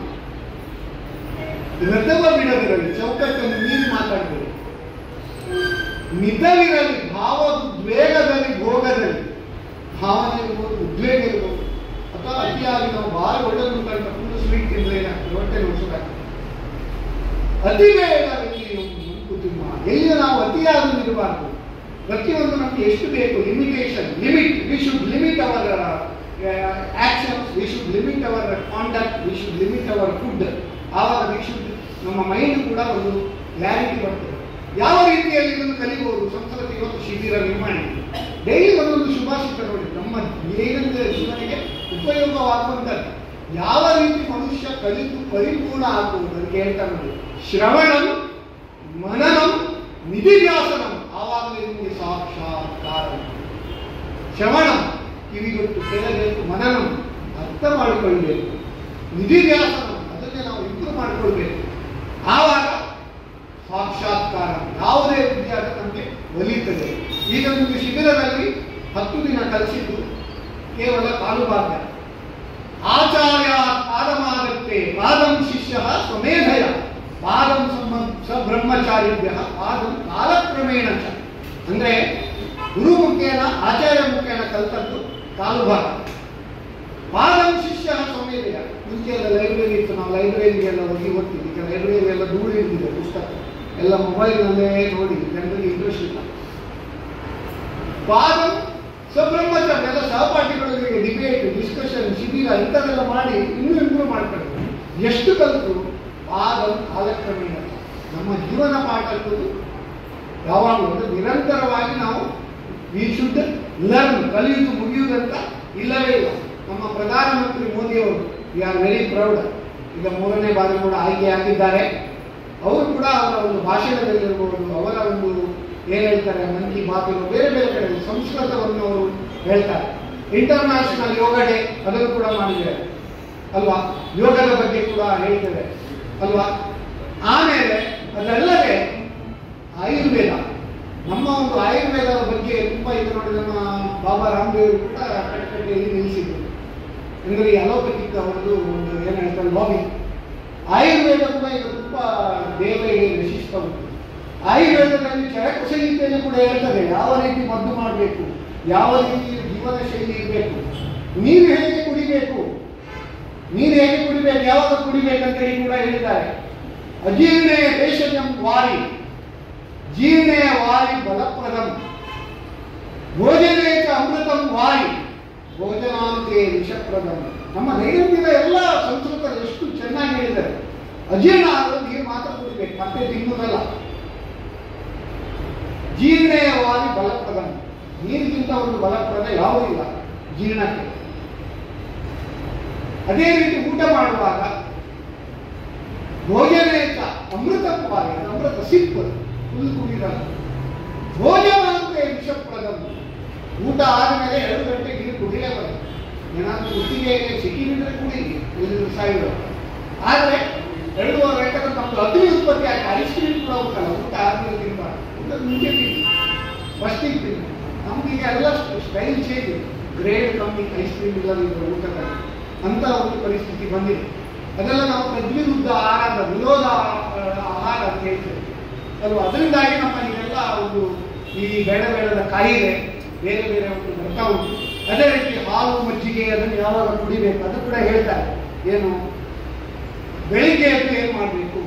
ವ್ರತವ ಬಿಡದಿರಲಿ, ಚೌಕಟ್ಟನ್ನು ಮೀರಿ ಮಾತಾಡಬೇಕು. ಮಿತವಿರಲಿ ಭಾವ ಉದ್ವೇಗದಲ್ಲಿ ಭೋಗದಲ್ಲಿ, ಭಾವನೆ ಇರ್ಬೋದು, ಉದ್ವೇಗ ಇರ್ಬೋದು, ಅಥವಾ ಅತಿಯಾಗಿ ನಾವು ಭಾಳ ಒಳ್ಳೆದು ಕಂಡ ಫುಲ್ ಸ್ವೀಟ್ ತಿಂದ್ರೆ ಹೊಟ್ಟೆ ನೋಡ್ಸೋದಾಗ್ತದೆ. ಅತಿ ವೇಗದಲ್ಲಿ ಮಂಕುತಿಮ್ಮ, ಎಲ್ಲಿ ನಾವು ಅತಿಯಾಗಿರಬಾರ್ದು. ಪ್ರತಿಯೊಂದು ನಮ್ಗೆ ಎಷ್ಟು ಬೇಕು, limitation, limit. We should limit our actions, we should limit our conduct, we should limit our food. ಆವಾಗ ವಿ ಶುಡ್, ನಮ್ಮ ಮೈಂಡ್ ಕೂಡ ಒಂದು ಕ್ಲಾರಿಟಿ ಬರ್ತದೆ. ಯಾವ ರೀತಿಯಲ್ಲಿ ಇದನ್ನು ಕಲಿಬಹುದು? ಸಂಸ್ಕೃತಿ ಇವತ್ತು ಶಿಬಿರ ನಿರ್ಮಾಣ, ಡೈಲಿ ಒಂದೊಂದು ಶುಭಾಷಿತ ನೋಡಿ, ನಮ್ಮ ದೈನಂದಿನ ಜೀವನಕ್ಕೆ ಉಪಯೋಗವಾಗುವಂಥದ್ದು. ಯಾವ ರೀತಿ ಮನುಷ್ಯ ಕಲಿತು ಪರಿಪೂರ್ಣ ಆಗುವುದು ಅದಕ್ಕೆ ಹೇಳ್ತಾರೆ ನೋಡಿ. ಶ್ರವಣಂ ಮನನಂ ನಿಧಿಧ್ಯಾಸನಂ, ಆವಾಗಲೇ ನಿಮಗೆ ಸಾಕ್ಷಾತ್ಕಾರ. ಶ್ರವಣಂ ಕಿವಿಗೊಟ್ಟು ಕೇಳಬೇಕು, ಮನನಂ ಅರ್ಥ ಮಾಡಿಕೊಳ್ಬೇಕು, ನಿಧಿಧ್ಯಾಸನಂ ಅದನ್ನೇ ನಾವು ಇಂಪ್ರೂವ್ ಮಾಡಿಕೊಳ್ಬೇಕು. ಆವಾಗ ಸಾಕ್ಷಾತ್ಕಾರ, ಯಾವುದೇ ವಿದ್ಯಾರ್ಥ ನಮಗೆ ಒಲಿಯುತ್ತದೆ. ಈಗ ಒಂದು ಶಿಬಿರದಲ್ಲಿ 10 ದಿನ ಕಲಿಸಿದ್ದು ಕೇವಲ ಕಾಲುಭಾಗ್ಯ. ಆಚಾರ್ಯ ಪಾದಮಾಗತ್ತೆ ಪಾದಂ ಶಿಷ್ಯ ಸ್ವಮೇಧಯ ಪಾದಂ ಬ್ರಹ್ಮಚಾರಿಭ್ಯ ಪಾದಂ ಕಾಲಕ್ರಮೇಣ. ಅಂದ್ರೆ ಗುರು ಮುಖೇನ ಆಚಾರ್ಯ ಮುಖೇನ ಕಲ್ತದ್ದು ಕಾಲುಭಾಗ. ಪಾದಂ ಶಿಷ್ಯ ಸ್ವಮೇಧಯ. ಮುಂಚೆ ಎಲ್ಲ ಲೈಬ್ರರಿ ಇತ್ತು, ನಾವು ಲೈಬ್ರರಿಗೆಲ್ಲ ಹೋಗಿ ಓದ್ತೀವಿ. ಈಗ ಲೈಬ್ರರಿ ಎಲ್ಲ ಧೂಳು ಇರ್ತಿದೆ, ಪುಸ್ತಕ ಎಲ್ಲ ಮೊಬೈಲ್ನಲ್ಲೇ ನೋಡಿ, ಜನರಿಗೆ ಇಂಟ್ರೆಸ್ಟ್ ಇಲ್ಲ. ಪಾದಂ ಸಬ್ರಹ್ಮಚಾರ್ಯ ಎಲ್ಲ ಸಹಪಾಠಿಗಳೊಂದಿಗೆ ಡಿಬೇಟ್, ಡಿಸ್ಕಷನ್, ಶಿಬಿರ ಇಂಥದ್ದೆಲ್ಲ ಮಾಡಿ ಇನ್ನೂ ಇಂಪ್ರೂವ್ ಮಾಡ್ತಾರೆ. ಎಷ್ಟು ಕಲಿತು ಪಾದಂ ಕಾಲಕ್ರಮೇಣ. ನಮ್ಮ ಜೀವನ ಪಾಠ ಅನ್ನೋದು ಯಾವಾಗಲೂ ಅಂದರೆ ನಿರಂತರವಾಗಿ ನಾವು ವಿ ಶುಡ್ ಲರ್ನ್, ಕಲಿಯುವುದು ಮುಗಿಯುವುದಂತ ಇಲ್ಲವೇ ಇಲ್ಲ. ನಮ್ಮ ಪ್ರಧಾನಮಂತ್ರಿ ಮೋದಿಯವರು ವಿ ಆರ್ ವೆರಿ ಪ್ರೌಡ್. ಈಗ 3ನೇ ಬಾರಿ ಕೂಡ ಆಯ್ಕೆಯಾಗಿದ್ದಾರೆ. ಅವರು ಕೂಡ ಅವರ ಒಂದು ಭಾಷಣದಲ್ಲಿರ್ಬೋದು, ಅವರ ಒಂದು ಏನು ಹೇಳ್ತಾರೆ, ಮನ್ ಕಿ ಬಾತ್ ಬೇರೆ ಬೇರೆ ಕಡೆ ಸಂಸ್ಕೃತವನ್ನು ಅವರು ಹೇಳ್ತಾರೆ. ಇಂಟರ್ನ್ಯಾಷನಲ್ ಯೋಗ ಡೇ ಅದನ್ನು ಕೂಡ ಮಾಡಿದ್ದಾರೆ ಅಲ್ವಾ, ಯೋಗದ ಬಗ್ಗೆ ಕೂಡ ಹೇಳ್ತೇವೆ ಅಲ್ವಾ. ಆಮೇಲೆ ಅದಲ್ಲದೆ ಆಯುರ್ವೇದ, ನಮ್ಮ ಒಂದು ಆಯುರ್ವೇದದ ಬಗ್ಗೆ ತುಂಬ ಇದು ನೋಡಿ ನಮ್ಮ ಬಾಬಾ ರಾಮದೇವರು ಕೂಡ ಕಟ್ಟಕಟ್ಟೆಯಲ್ಲಿ ನಿಲ್ಲಿಸಿದ್ರು. ಅಂದರೆ ಈ ಅಲೋಪತಿಕ್ ಅವರದ್ದು ಒಂದು ಏನು ಹೇಳ್ತಾರೆ ಲಾಬಿ. ಆಯುರ್ವೇದ ಕೂಡ ಈಗ ತುಂಬ ದೇವರಿಗೆ ವಿಶಿಷ್ಟ ಉಂಟು. ಆಯುರ್ವೇದದಲ್ಲಿ ಚರಕ ಸಂಹಿತೆಯನ್ನು ಕೂಡ ಹೇಳ್ತದೆ ಯಾವ ರೀತಿ ಮದ್ದು ಮಾಡಬೇಕು, ಯಾವ ರೀತಿ ಜೀವನ ಶೈಲಿ ಇರಬೇಕು, ನೀರು ಹೇಗೆ ಕುಡಿಬೇಕು, ಯಾವಾಗ ಕುಡಿಬೇಕಂತ ಹೇಳಿ ಕೂಡ ಹೇಳಿದ್ದಾರೆ. ಅಜೀರ್ಣೇ ದೇಶಜಂ ವಾರಿ ಜೀರ್ಣೇ ವಾರಿ ಬಲಪ್ರದಂ ಭೋಜನೇ ಅಮೃತಂ ವಾರಿ ಭೋಜನಾಂತೆ ವಿಷಪ್ರದಂ. ನಮ್ಮ ನೈಋತ್ಯದ ಎಲ್ಲ ಸಂಸ್ಕೃತರು ಎಷ್ಟು ಚೆನ್ನಾಗಿ ಹೇಳಿದ್ದಾರೆ. ಅಜೀರ್ಣ ಆದರೂ ನೀರು ಮಾತ್ರ ಕುಡಿಬೇಕು, ಮತ್ತೆ ತಿನ್ನುವುದಲ್ಲ. ಜೀರ್ಣೇ ವಾರಿ ಬಲಪ್ರದಂ, ನೀರಿಗಿಂತ ಒಂದು ಬಲಪ್ರದ ಯಾವುದಿಲ್ಲ ಜೀರ್ಣಕ್ಕೆ. ಅದೇ ರೀತಿ ಊಟ ಮಾಡುವಾಗ ಭೋಜನೇತ ಅಮೃತತ್ವಾರಿ, ಅಮೃತ ಸಿಪ್ಪು ಫುಲ್ ಕುಡಿದಲ್ಲ. ಭೋಜನ ಅಂತ ವಿಷಪ್ರದಂ, ಊಟ ಆದಮೇಲೆ 2 ಗಂಟೆ ನೀರು ಕುಡಿಯಲೇಬಾರದು. ಏನಾದರೂ ಕುತ್ತಿಗೆ ಸಿಕ್ಕಿಬಿಟ್ರೆ ಕುಡೀರಿ, ಸಾಯಿರು. ಆದರೆ 2.5 ಗಂಟೆ ನಮ್ದು ಅಗ್ನಿ ಉತ್ಪತ್ತಿ ಆಗಿ ಐಸ್ ಕ್ರೀಮ್ ಕೂಡ ಉಂಟಲ್ಲ, ಊಟ ಆದ್ಮೇಲೆ ತಿನ್ಬಾರ್ದು, ಊಟ ಮುಂಚೆ ತಿನ್ನಿ, ಫಸ್ಟಿಗೆ ತಿನ್ನಿ. ನಮ್ಗೆ ಎಲ್ಲ ಸ್ಟೈಲ್ ಚೇಂಜ್, ಗ್ರೇಡ್ ಕಮ್ಮಿ ಐಸ್ ಕ್ರೀಮ್ ಇಲ್ಲದಿದ್ದರೆ ಊಟದಲ್ಲಿ ಅಂತ ಒಂದು ಪರಿಸ್ಥಿತಿ ಬಂದಿದೆ. ಅದೆಲ್ಲ ನಾವು ತದ್ವಿರುದ್ಧ ಆಹಾರ, ವಿರೋಧ ಆಹಾರ ಅಂತ ಹೇಳ್ತೇವೆ ಅಲ್ವಾ. ಅದರಿಂದಾಗಿ ನಮ್ಮ ಇದೆಲ್ಲ ಒಂದು ಈ ಬೇಡದ ಕಾಯಿಲೆ ಬೇರೆ ಬೇರೆ ಒಂದು ಬರ್ತಾ ಉಂಟು. ಅದೇ ರೀತಿ ಹಾಲು ಮಜ್ಜಿಗೆ ಅದನ್ನು ಯಾವಾಗ ಕುಡಿಬೇಕು ಅದು ಕೂಡ ಹೇಳ್ತಾರೆ. ಏನು ಬೆಳಿಗ್ಗೆ ಎದ್ದು ಏನು ಮಾಡಬೇಕು,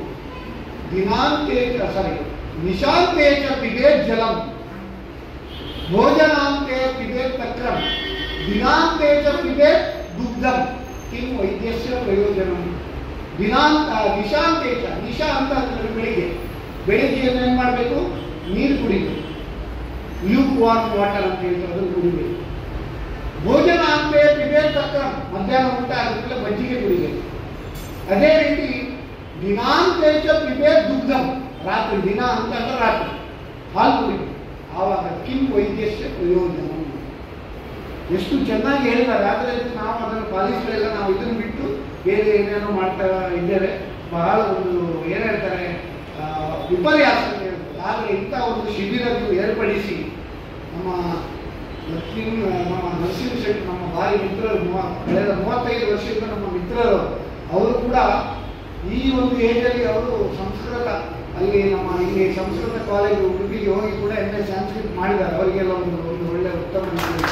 ನಿಶಾಂತೆ ಚ ಪಿಬೇತ್ ಜಲಂ ಭೋಜನಾಂತೆ ಪಿಬೇತ್ ತಕ್ರಂ ದಿನಾಂತೆ ಚ ಪಿಬೇತ್ ದುಗ್ಧಂ ಕಿಂ ವೈದ್ಯಸ್ಯ ಪ್ರಯೋಜನಂ. ನಿಶಾಂತೆ ಚ, ನಿಶಾ ಅಂತ ಅಂದ್ರೆ ಬೆಳಿಗ್ಗೆ ಏನು ಮಾಡಬೇಕು, ನೀರು ಕುಡಿಬೇಕು, ಲ್ಯೂಕ್ ವಾರ್ಮ್ ವಾಟರ್ ಅಂತ ಹೇಳ್ತಾರೆ, ಅದನ್ನು ಕುಡಿಬೇಕು. ಭೋಜನ ಅಂತೆ ಪಿಬೇತ್ ತಕ್ರಂ, ಮಧ್ಯಾಹ್ನ ಊಟ ಆಗುತ್ತಲ್ಲ ಮಜ್ಜಿಗೆ ಕುಡಿಬೇಕು. ಅದೇ ರೀತಿ ದಿನಾಂತೆ ಚ ಪಿಬೇತ್ ದುಗ್ಧಂ, ರಾತ್ರಿ ದಿನ ಅಂತ ಅಂದ್ರೆ ರಾತ್ರಿ ಹಾಲು ಕುಡಿಬೇಕು. ಆವಾಗ ಕಿಂ ವೈದ್ಯಸ್ಯ ಪ್ರಯೋಜನ. ಎಷ್ಟು ಚೆನ್ನಾಗಿ ಹೇಳಿದ್ದಾರೆ. ಆದರೆ ನಾವು ಅದನ್ನು ಪಾಲಿಸಲಿಲ್ಲ, ನಾವು ಇದನ್ನು ಬಿಟ್ಟು ಬೇರೆ ಏನೇನೋ ಮಾಡ್ತಾ ಇದ್ದೇವೆ. ಬಹಳ ಒಂದು ಏನು ಹೇಳ್ತಾರೆ ವಿಪರ್ಯಾಸ ಹೇಳ್ತಾರೆ. ಆದರೆ ಇಂಥ ಒಂದು ಶಿಬಿರವನ್ನು ಏರ್ಪಡಿಸಿ ನಮ್ಮ ನರಸಿಂಹ ಶೆಟ್ಟಿ ನಮ್ಮ ಭಾರಿ ಮಿತ್ರರು, ಕಳೆದ 35 ವರ್ಷದಿಂದ ನಮ್ಮ ಮಿತ್ರರು, ಅವರು ಕೂಡ ಈ ಒಂದು ಏಜಲ್ಲಿ ಅವರು ಸಂಸ್ಕೃತ ಅಲ್ಲಿ ನಮ್ಮ ಇಲ್ಲಿ ಸಂಸ್ಕೃತ ಕಾಲೇಜು ಉಡುಪಿಗೆ ಹೋಗಿ ಕೂಡ MA ಸಂಸ್ಕೃತ ಮಾಡಿದ್ದಾರೆ. ಅವರಿಗೆಲ್ಲ ಒಂದು ಒಳ್ಳೆಯ ಉತ್ತಮ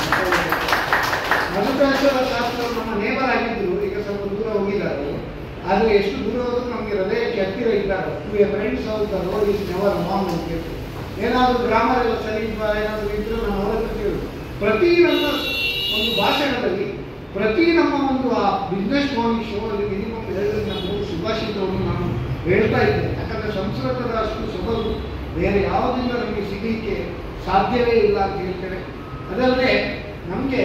ಮಧುಕೇಶ್ವರ ಶಾಸ್ತ್ರ ನಮ್ಮ ನೇಬರ್ ಆಗಿದ್ದರು, ಈಗ ಸ್ವಲ್ಪ ದೂರ ಹೋಗಿದ್ದಾರೆ. ಆದರೆ ಎಷ್ಟು ದೂರ ಹೋದ್ರು ನಮಗೆ ಹೃದಯಕ್ಕೆ ಹತ್ತಿರ ಇದ್ದಾರೆ. Friends of the road is never wrong ಅಂತ ಹೇಳ್ತೀವಿ. ಏನಾದರೂ ಗ್ರಾಮರ್ ಎಲ್ಲ ಸರಿ ಏನಾದರೂ ಇದ್ದರೂ ನಾನು ಅವರ ಹತ್ರ ಕೇಳೋದು. ಪ್ರತಿ ನಮ್ಮ ಒಂದು ಭಾಷಣದಲ್ಲಿ, ಪ್ರತಿ ನಮ್ಮ ಒಂದು ಆ ಬಿಸ್ನೆಸ್ ಮಾರ್ನಿಂಗ್ ಶೋ ಅಲ್ಲಿ ಮಿನಿಮಮ್ 2-3 ಸುಭಾಷಿತವನ್ನು ನಾನು ಹೇಳ್ತಾ ಇದ್ದೇನೆ. ಯಾಕಂದರೆ ಸಂಸ್ಕೃತದ ಅಷ್ಟು ಸೊಬಗು ಬೇರೆ ಯಾವುದರಿಂದ ನಮಗೆ ಸಿಗಲಿಕ್ಕೆ ಸಾಧ್ಯವೇ ಇಲ್ಲ ಅಂತ ಹೇಳ್ತೇನೆ. ಅದಲ್ಲದೆ ನಮಗೆ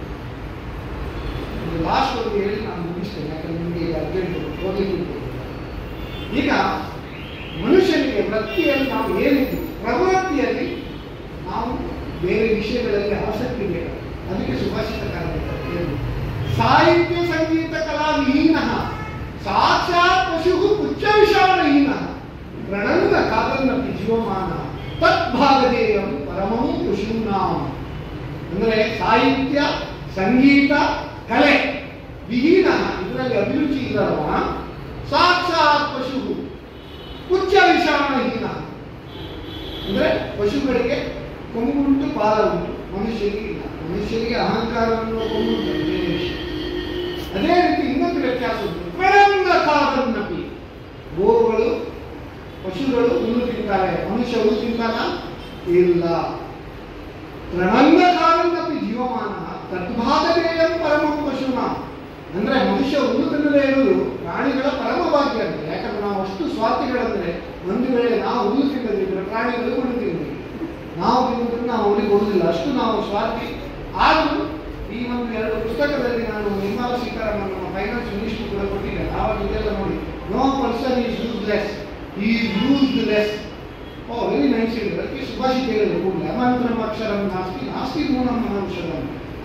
ಲಾಸ್ಟ್ ಒಂದು ಹೇಳಿ ನಾನು ಮುಗಿಸ್ತೇನೆ, ಯಾಕಂದ್ರೆ ನಿಮಗೆ ಈಗ ಅರ್ಜೆಂಟ್ ಹೋಗ್ಲಿಕ್ಕೆ. ಈಗ ಮನುಷ್ಯನಿಗೆ ವೃತ್ತಿಯಲ್ಲಿ ನಾವು ಏನಿದ್ದು, ಪ್ರವೃತ್ತಿಯಲ್ಲಿ ನಾವು ಬೇರೆ ವಿಷಯಗಳಲ್ಲಿ ಆಸಕ್ತಿ ಬೇಡ. ಅದಕ್ಕೆ ಸುಭಾಷಿತಕಾರ ಸಾಹಿತ್ಯ ಸಂಗೀತ ಕಲಾ ವಿಹೀನ ಸಾಕ್ಷಾತ್ ಪಶು ಉಚ್ಚ ವಿಷಾಣಹೀನ ಪ್ರಣಂದ ಕಾದನ್ನಪಿ ಜೀವಮಾನ ತದ್ಭಾಗದೇಯಂ ಪರಮಂ ಪಶೂನಾಂ. ಅಂದರೆ ಸಾಹಿತ್ಯ ಸಂಗೀತ ಕಲೆ ವಿಹೀನ, ಇದರಲ್ಲಿ ಅಭಿರುಚಿ ಇಲ್ಲವ, ಸಾಕ್ಷಾತ್ ಪಶು ಉಚ್ಚ ವಿಷಾಣಹೀನ. ಅಂದರೆ ಪಶುಗಳಿಗೆ ಕೊಂಗುಂಟು ಪಾದ ಉಂಟು, ಮನುಷ್ಯರಿಗೆ ಇಲ್ಲ. ಮನುಷ್ಯರಿಗೆ ಅಹಂಕಾರವನ್ನು ಕೊಂಗುಂಟು. ಅದೇ ರೀತಿ ಇನ್ನೊಂದು ವ್ಯತ್ಯಾಸ ಉಂಟು. ಪ್ರಣಂದ ಕಾದನ್ನಪಿ, ಗೋವುಗಳು ಪಶುಗಳು ಹುಲ್ಲು ತಿಂತಾರೆ, ಮನುಷ್ಯ ಹುಲ್ಲು ತಿಂತಾನ ಇಲ್ಲ. ಪ್ರಣಂದ ಕಾದನ್ನಪಿ ಜೀವಮಾನ ತದ್ಭಾಗದೇಯಂ ಪರಮಂ ಪಶುನ. ಅಂದ್ರೆ ಮನುಷ್ಯ ಹುಲ್ಲು ತಿನ್ನದೇ ಇರುವುದು ಪ್ರಾಣಿಗಳ ಪರಮ ಭಾಗ್ಯ ಅಂತ. ಯಾಕಂದ್ರೆ ನಾವು ಅಷ್ಟು ಸ್ವಾರ್ಥಿಗಳಂದ್ರೆ ಒಂದು ವೇಳೆ ನಾವು ಹುಲ್ಲು ತಿನ್ನದಿದ್ರೆ ಪ್ರಾಣಿಗಳು ಹುಲ್ಲು ತಿನ್ನಬೇಕು, ನಾವು ತಿನ್ನಿದ್ರೆ ನಾವು ಹುಲ್ಲಿಗೆ ಕೊಡುವುದಿಲ್ಲ, ಅಷ್ಟು ನಾವು ಸ್ವಾರ್ಥಿ. ಆದರೂ ಈ ಒಂದು 2 ಪುಸ್ತಕದಲ್ಲಿ ನಾನು ನಿರ್ಮಲಾ ಸೀತಾರಾಮನ್ ನಮ್ಮ ಫೈನಾನ್ಸ್ ಮಿನಿಸ್ಟರ್ ಕೂಡ ಕೊಟ್ಟಿದ್ದೇನೆ. ಆವಾಗ ಇದೆಲ್ಲ ನೋಡಿ, no person is useless, he is used less. Oh very nice ಹೇಳಿದ್ರು. ಅದಕ್ಕೆ ಸುಭಾಷಿತ ಹೇಳಿದ್ರು ಕೂಡಲೇ ಅಮಂತ್ರಂ ಅಕ್ಷರಂ ನಾಸ್ತಿ ನಾಸ್ತಿ ಮೂಢಂ ಅನಕ್ಷರಂ.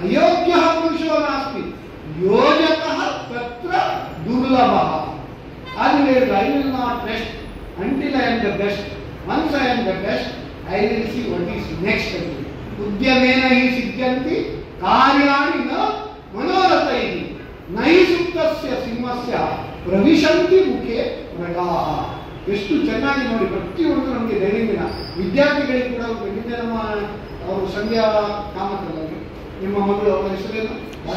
ಅಯೋಗ್ಯ ಪುರುಷೋ ನಾಸ್ತಿ ಯೋಜಕಃ ತತ್ರ ದುರ್ಲಭಃ. ಆದ್ಮೇಲೆ I will not rest until I am the best. Once I am the best I will see what is next. ಉದ್ಯಮೇನ ಹಿ ಸಿದ್ಧಂತಿ ಕಾರ್ಯಾಣಿ ನ ಮನೋರಥೈಃ ನಹಿ ಸುಪ್ತಸ್ಯ ಸಿಂಹಸ್ಯ ಪ್ರವಿಶಂತಿ ಮುಖೆ ಮೃಗಾಃ. ಎಷ್ಟು ಚೆನ್ನಾಗಿ ನೋಡಿ, ಪ್ರತಿಯೊಂದು ನಮಗೆ ದೈನಂದಿನ ವಿದ್ಯಾರ್ಥಿಗಳಿಗೆ ಕೂಡ ನಿನ್ನೆ ನಮ್ಮ ಅವರು ಸಂಧ್ಯಾ ಕಾಮತರಲ್ಲಿ ನಿಮ್ಮ ಮಗಳು ಅವರ ಹೆಸರೇನು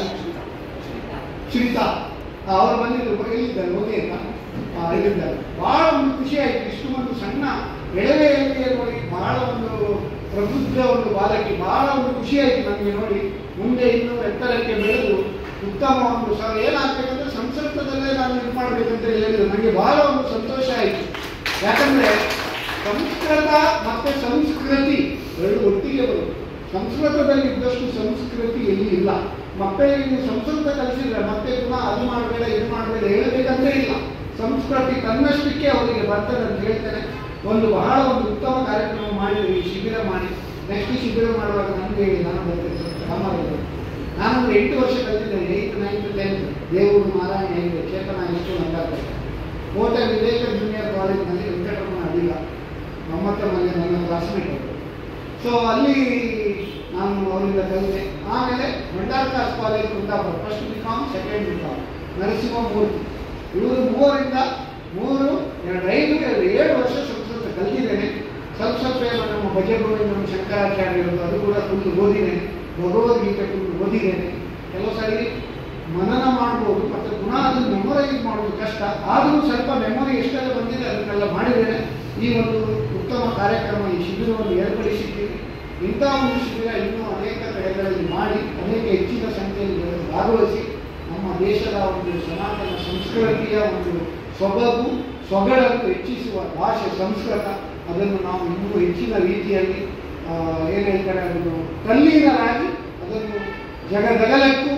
ಶ್ರೀತಾ ಅವರು ಬಂದಿದ್ರು, ಎಲ್ಲಿದ್ದಾರೆ ಹೋಗಿ ಅಂತ ಹೇಳಿದ್ದಾರೆ. ಬಹಳ ಒಂದು ಖುಷಿ ಆಯಿತು. ಇಷ್ಟು ಒಂದು ಸಣ್ಣ ಎಳವೆಯಲ್ಲಿ ನೋಡಿ ಬಹಳ ಒಂದು ಪ್ರಬುದ್ಧ ಒಂದು ಬಾಲಕಿ, ಬಹಳ ಒಂದು ಖುಷಿ ಆಯಿತು ನನಗೆ ನೋಡಿ. ಮುಂದೆ ಇನ್ನೂ ಎತ್ತರಕ್ಕೆ ಬೆಳೆದು ಉತ್ತಮ ಒಂದು ಏನಾಗಬೇಕಂದ್ರೆ ಸಂಸ್ಕೃತದಲ್ಲೇ ನಾನು ಇದು ಮಾಡಬೇಕಂತ ಹೇಳಿದ್ರು. ನನಗೆ ಬಹಳ ಒಂದು ಸಂತೋಷ ಆಯಿತು. ಯಾಕಂದ್ರೆ ಸಂಸ್ಕೃತ ಮತ್ತೆ ಸಂಸ್ಕೃತಿ ಎರಡು ಒಟ್ಟಿಗೆ ಬರುತ್ತೆ. ಸಂಸ್ಕೃತದಲ್ಲಿ ಇದ್ದಷ್ಟು ಸಂಸ್ಕೃತಿ ಎಲ್ಲಿ ಇಲ್ಲ. ಮಕ್ಕಳಿಗೆ ನೀವು ಸಂಸ್ಕೃತ ಕಲಿಸಿದ್ರೆ ಮತ್ತೆ ಪುನಃ ಅದು ಮಾಡಬೇಡ ಇದು ಮಾಡಬೇಡ ಹೇಳಬೇಕಂದ್ರೆ ಇಲ್ಲ. ಸಂಸ್ಕೃತಿ ತನ್ನಷ್ಟಕ್ಕೆ ಅವರಿಗೆ ಬರ್ತದೆ ಅಂತ ಹೇಳ್ತೇನೆ. ಒಂದು ಬಹಳ ಒಂದು ಉತ್ತಮ ಕಾರ್ಯಕ್ರಮ ಮಾಡಿದ್ವಿ, ಶಿಬಿರ ಮಾಡಿ. ನೆಕ್ಸ್ಟ್ ಶಿಬಿರ ಮಾಡುವಾಗ ನನಗೆ ಹೇಳಿ ನಾನು ಬರ್ತೇನೆ ರಾಮನಗರ. ನಾನೊಂದು 8 ವರ್ಷ ಕಲಿತಿದ್ದೇನೆ, 8th 9th 10th ದೇವರು ನಾರಾಯಣ ಹೇಗೆ ಚೇತನ ಎಷ್ಟು ನಂಗಾಗ್ತದೆ. ಕೋಟೆ ವಿವೇಕ ಜೂನಿಯರ್ ಕಾಲೇಜಿನಲ್ಲಿ ವೆಂಕಟರಮಣ ಅಡಿಗ ನಮ್ಮತ್ತ ಮನೆ ನನ್ನ ಕ್ಲಾಸ್ಮೇಟ್ ಅವರು. ಸೊ ಅಲ್ಲಿ ನಾನು ಅವರಿಂದ ಕಲಿತೆ. ಆಮೇಲೆ Bhandardas college Kundapura, first BCom second BCom Narasimhamurthy. ಇವರು 3ರಿಂದ 3, 2, 5, 7 ವರ್ಷ ಸಂಸ್ಕೃತ ಕಲಿತಿದ್ದೇನೆ. ಸ್ವಲ್ಪ ನಮ್ಮ ಭಜಗೋವಿಂದ ನಮ್ಮ ಶಂಕರಾಚಾರ್ಯರು ಅದು ಕೂಡ ಫುಲ್ ಓದಿದ್ದೇನೆ. ಭಗವದ್ಗೀತೆ ಫುಲ್ ಓದಿದ್ದೇನೆ. ಕೆಲವು ಸಾರಿ ಮನನ ಮಾಡ್ಬೋದು, ಮತ್ತು ಪುನಃ ಅದನ್ನು ಮೆಮೊರೈಸ್ ಮಾಡೋದು ಕಷ್ಟ. ಆದರೂ ಸ್ವಲ್ಪ ಮೆಮೊರಿ ಎಷ್ಟೆಲ್ಲ ಬಂದಿದೆ ಅದನ್ನೆಲ್ಲ ಮಾಡಿದ್ದೇನೆ. ಈ ಒಂದು ಉತ್ತಮ ಕಾರ್ಯಕ್ರಮ, ಈ ಶಿಬಿರವನ್ನು ಏರ್ಪಡಿಸಿದ್ದೀವಿ. ಇಂಥ ಒಂದು ಶಿಬಿರ ಇನ್ನೂ ಅನೇಕ ಕಡೆಗಳಲ್ಲಿ ಮಾಡಿ ಅನೇಕ ಹೆಚ್ಚಿನ ಸಂಖ್ಯೆಯಲ್ಲಿ ಭಾಗವಹಿಸಿ ನಮ್ಮ ದೇಶದ ಒಂದು ಸನಾತನ ಸಂಸ್ಕೃತಿಯ ಒಂದು ಸೊಬಗು ಸೊಗಡನ್ನು ಹೆಚ್ಚಿಸುವ ಭಾಷೆ ಸಂಸ್ಕೃತ, ಅದನ್ನು ನಾವು ಇನ್ನೂ ಹೆಚ್ಚಿನ ರೀತಿಯಲ್ಲಿ ಏನು ಹೇಳ್ತಾರೆ ಅದನ್ನು ತಲ್ಲೀನರಾಗಿ ಅದನ್ನು ಜಗದಗಲಕ್ಕೂ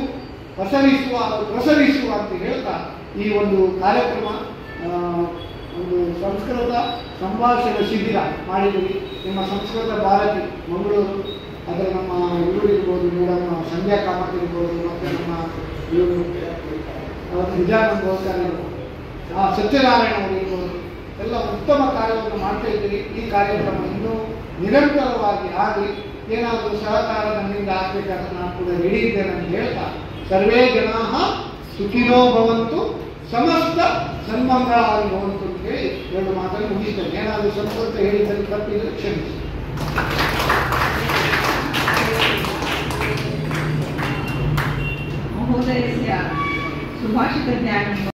ಪ್ರಸರಿಸುವ ಅಂತ ಹೇಳ್ತಾ ಈ ಒಂದು ಕಾರ್ಯಕ್ರಮ ಒಂದು ಸಂಸ್ಕೃತ ಸಂಭಾಷಣೆ ಶಿಬಿರ ಮಾಡಿದ್ದೀವಿ. ನಿಮ್ಮ ಸಂಸ್ಕೃತ ಭಾರತಿ ಮಂಗಳೂರು, ಅದರ ನಮ್ಮ ಇವರು ಇರ್ಬೋದು, ಮೇಡಮ್ ಸಂಧ್ಯಾ ಕಾಮತ್ ಇರ್ಬೋದು, ಮತ್ತು ನಮ್ಮ ಇವರು ನಿಜಾನಂದ ಗೋಸ್ಕರ ಸತ್ಯನಾರಾಯಣ ಅವರು ಇರ್ಬೋದು, ಎಲ್ಲ ಉತ್ತಮ ಕಾರ್ಯವನ್ನು ಮಾಡ್ತಾ ಇದ್ದೀವಿ. ಈ ಕಾರ್ಯಕ್ರಮ ಇನ್ನೂ ನಿರಂತರವಾಗಿ ಆಗಲಿ. ಏನಾದರೂ ಸಹಕಾರ ನನ್ನಿಂದ ಆಗಬೇಕಾದ್ರೆ ನಾನು ಕೂಡ ರೆಡಿ ಇದ್ದೇನೆ ಅಂತ ಹೇಳ್ತಾ, ಸರ್ವೇ ಜನಾಃ ಸುಖಿನೋ ಭವಂತು ಸಮಸ್ತ ಸನ್ಮಂಗಳಾಗಿ ಭವಂತು ಅಂತ ಹೇಳಿ 2 ಮಾತನ್ನು ಮುಗಿಸ್ತೇನೆ. ಏನಾದರೂ ಸಂಸ್ಕೃತ ಹೇಳಿದಲ್ಲಿ ತಪ್ಪಿದ್ರೆ ಕ್ಷಮಿಸಿ. ಮಹೋದಯಸ್ಯ ಸುಭಾಷಿತ ಜ್ಞಾನ